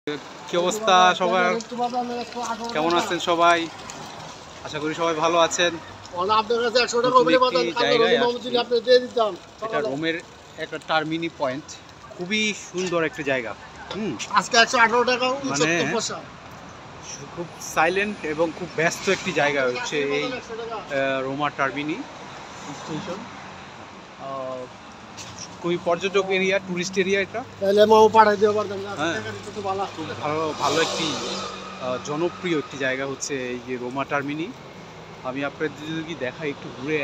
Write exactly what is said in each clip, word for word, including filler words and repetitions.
কি অবস্থা সবার? কেমন আছেন সবাই? আশা করি সবাই ভালো আছেন। এটা রোমের একটা টার্মিনি পয়েন্ট, খুবই সুন্দর একটা জায়গা। হুম আজকে একশো আঠারো টাকা মানে খুব সাইলেন্ট এবং খুব ব্যস্ত একটি জায়গা হচ্ছে এই রোমা টার্মিনি স্টেশন। খুবই পর্যটক এরিয়া, টুরিস্ট এরিয়া এটা। হ্যাঁ, খুব ভালো ভালো একটি জনপ্রিয় একটি জায়গা হচ্ছে এই যে রোমা টার্মিনি। আমি আপনাদের যদি দেখাই একটু ঘুরে,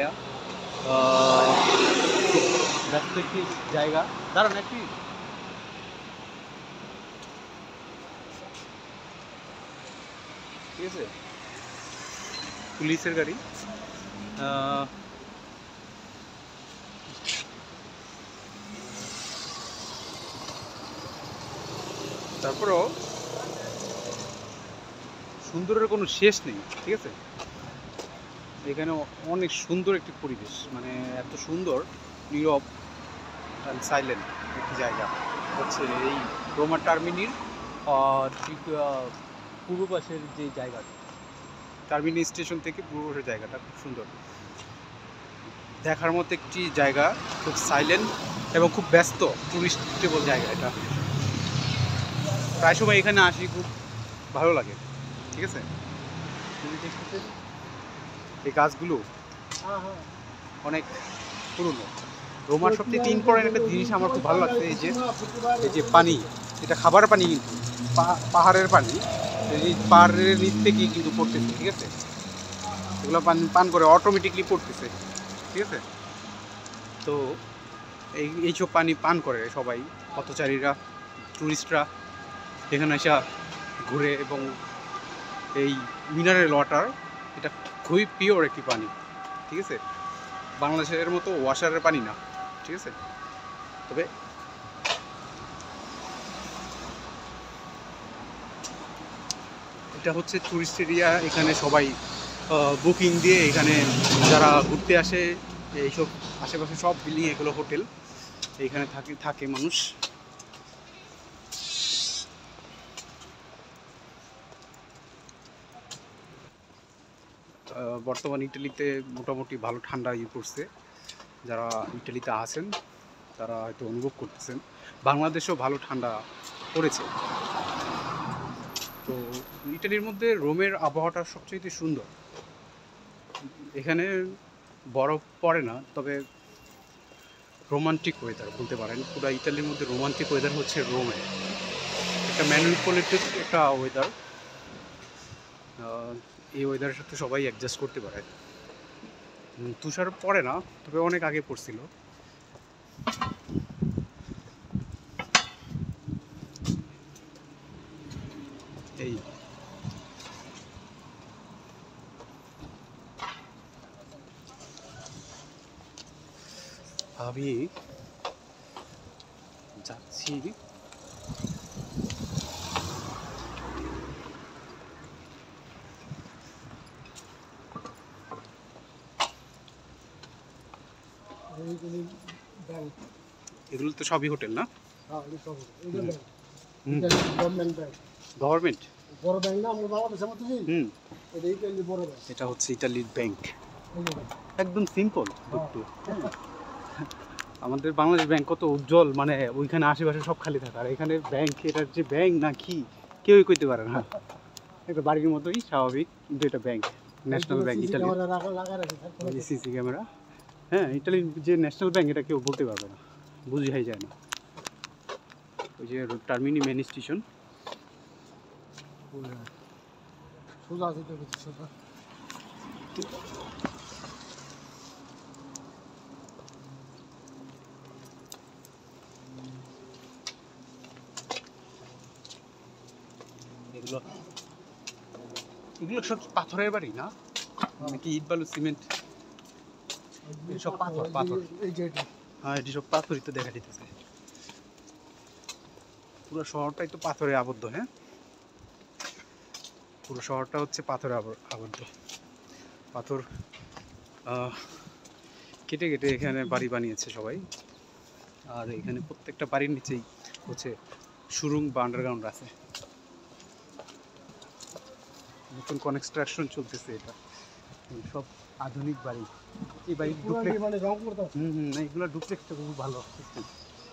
ব্যস্ত একটি জায়গা। দাঁড়ান একটি, ঠিক আছে, পুলিশের গাড়ি। তারপরও সুন্দরের কোনো শেষ নেই, ঠিক আছে। এখানে অনেক সুন্দর একটি পরিবেশ, মানে এত সুন্দর, নীরব অ্যান্ড সাইলেন্ট একটি জায়গা হচ্ছে এই রোমা টার্মিনির ঠিক পূর্ব পাশের যে জায়গাটা, টার্মিনি স্টেশন থেকে পূর্ব পাশের জায়গাটা খুব সুন্দর দেখার মতো একটি জায়গা, খুব সাইলেন্ট এবং খুব ব্যস্ত টুরিস্টেবল জায়গা এটা। প্রায় সময় এখানে আসি, খুব ভালো লাগে, ঠিক আছে। এই গাছগুলো অনেক পুরনো। রোমার সবচেয়ে ইম্পর্টেন্ট একটা জিনিস আমার খুব ভালো লাগছে, এই যে এই যে পানি, এটা খাবার পানি, কিন্তু পাহাড়ের পানি, এই পাহাড়ের নিচ থেকেই কিন্তু পড়তেছে, ঠিক আছে। এগুলো পানি পান করে অটোমেটিকলি পড়তেছে, ঠিক আছে। তো এই এইসব পানি পান করে সবাই, পথচারীরা, টুরিস্টরা এখানে এসে ঘুরে। এবং এই মিনারেল ওয়াটার, এটা খুবই পিওর একটি পানি, ঠিক আছে। বাংলাদেশের মতো ওয়াশারের পানি না, ঠিক আছে। তবে এটা হচ্ছে টুরিস্ট এরিয়া, এখানে সবাই বুকিং দিয়ে এখানে যারা ঘুরতে আসে, এইসব আশেপাশে সব বিল্ডিং, এগুলো হোটেল, এইখানে থাকে থাকে মানুষ। বর্তমান ইটালিতে মোটামুটি ভালো ঠান্ডা ইয়ে পড়ছে, যারা ইটালিতে আছেন তারা হয়তো অনুভব করতেছেন। বাংলাদেশেও ভালো ঠান্ডা পড়েছে। তো ইটালির মধ্যে রোমের আবহাওয়াটা সবচেয়ে সুন্দর। এখানে বরফ পড়ে না, তবে রোমান্টিক ওয়েদার বলতে পারেন। পুরো ইটালির মধ্যে রোমান্টিক ওয়েদার হচ্ছে রোমে, একটা ম্যানিপুলেটেড একটা ওয়েদার। এই ওয়েদারের সাথে সবাই অ্যাডজাস্ট করতে পারে। তুষার পড়ে না, তবে অনেক আগে পড়ছিল। এই আমি যাচ্ছি এগুলো তো সবই হোটেল না? গভর্নমেন্ট এটা হচ্ছে ইটালির ব্যাংক, একদম সিম্পল। আমাদের বাংলাদেশ ব্যাংক কত উজ্জ্বল, মানে ওইখানে আশেপাশে সব খালি থাকে, আর এখানে ব্যাংক, এটার যে ব্যাংক না কি কেউই কইতে পারে না। একটা বাড়ির মতোই স্বাভাবিক, কিন্তু এটা bank, national bank Italy, CC camera. হ্যাঁ, ইটালির যে ন্যাশনাল ব্যাংক এটা কেউ বলতে পারবে না, বুঝাই যায় না। ওই যে টার্মিনি মেন স্টেশন, এগুলো এগুলো সব পাথরের বাড়ি না, নাকি ইট বালু সিমেন্ট? সব পাথর পাথর হ্যাঁ, এটি সব পাথরই তো দেখা দিতেছে। পুরো শহরটাই তো পাথরে আবদ্ধ। হ্যাঁ, পুরো শহরটা হচ্ছে পাথরে আবদ্ধ। পাথর কেটে কেটে এখানে বাড়ি বানিয়েছে সবাই। আর এখানে প্রত্যেকটা বাড়ির নিচেই হচ্ছে সুরুং বা আন্ডারগ্রাউন্ড আছে। নতুন কনস্ট্রাকশন চলতেছে, এটা সব আধুনিক বাড়ি। এই বাড়ি ডুপ্লেক্স মানে রং করতে হুম হুম এইগুলো ডুপ্লেক্সটা খুব ভালো সিস্টেম।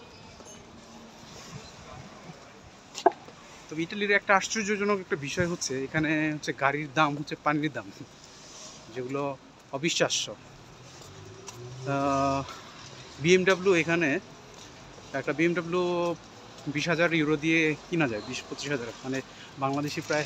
তবে ইটালির একটা আশ্চর্যজনক একটা বিষয় হচ্ছে এখানে হচ্ছে গাড়ির দাম হচ্ছে পানির দাম, যেগুলো অবিশ্বাস্য। বিএমডাব্লিউ এখানে একটা বিএমডাব্লিউ বিশ হাজার ইউরো দিয়ে কিনা যায়, বিশ পঁচিশ হাজার মানে বাংলাদেশি প্রায়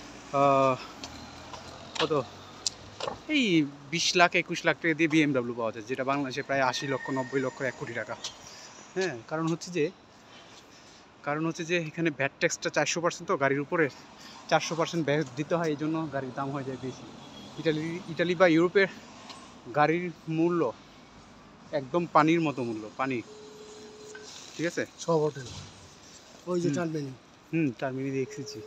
কত এই বিশ লাখ একুশ লাখ টাকা দিয়ে বিএমডাব্লিউ পাওয়া যায়, যেটা বাংলাদেশে প্রায় আশি লক্ষ নব্বই লক্ষ এক কোটি টাকা। হ্যাঁ, কারণ হচ্ছে যে কারণ হচ্ছে যে এখানে ভ্যাট ট্যাক্সটা চারশো পার্সেন্ট, তো গাড়ির উপরে চারশো পার্সেন্ট ভ্যাট দিতে হয়, এই জন্য গাড়ির দাম হয়ে যায় বেশি। ইটালি ইটালি বা ইউরোপের গাড়ির মূল্য একদম পানির মতো মূল্য, পানি। ঠিক আছে, সব হোটেল ওই যে টার্মিনি হুম টার্মিনি দেখেছি।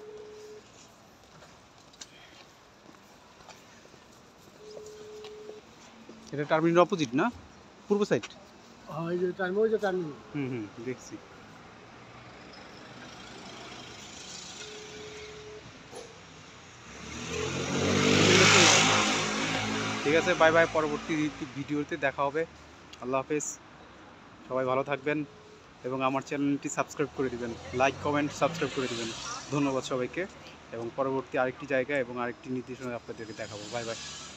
এটা টার্মিনির অপোজিট না, পূর্ব সাইড? ওই যে টার্মিনি ওই যে টার্মিনি হুম হুম দেখছি। ঠিক আছে, বাই বাই, পরবর্তী ভিডিওতে দেখা হবে। আল্লাহ হাফেজ, সবাই ভালো থাকবেন এবং আমার চ্যানেলটি সাবস্ক্রাইব করে দিবেন, লাইক কমেন্ট সাবস্ক্রাইব করে দিবেন। ধন্যবাদ সবাইকে, এবং পরবর্তী আরেকটি জায়গা এবং আরেকটি নির্দেশনা আপনাদেরকে দেখাবো। Bye by.